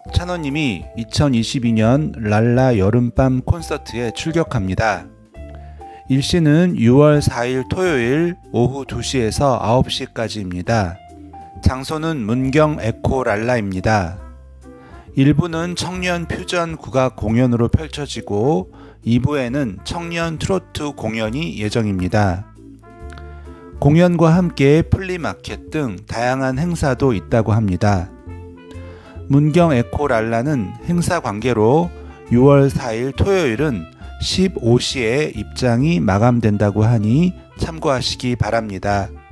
찬호님이 2022년 랄라 여름밤 콘서트에 출격합니다. 일시는 6월 4일 토요일 오후 2시에서 9시까지입니다. 장소는 문경 에코 랄라입니다. 1부는 청년 퓨전 국악 공연으로 펼쳐지고 2부에는 청년 트로트 공연이 예정입니다. 공연과 함께 플리마켓 등 다양한 행사도 있다고 합니다. 문경 에코 랄라는 행사 관계로 6월 4일 토요일은 15시에 입장이 마감된다고 하니 참고하시기 바랍니다.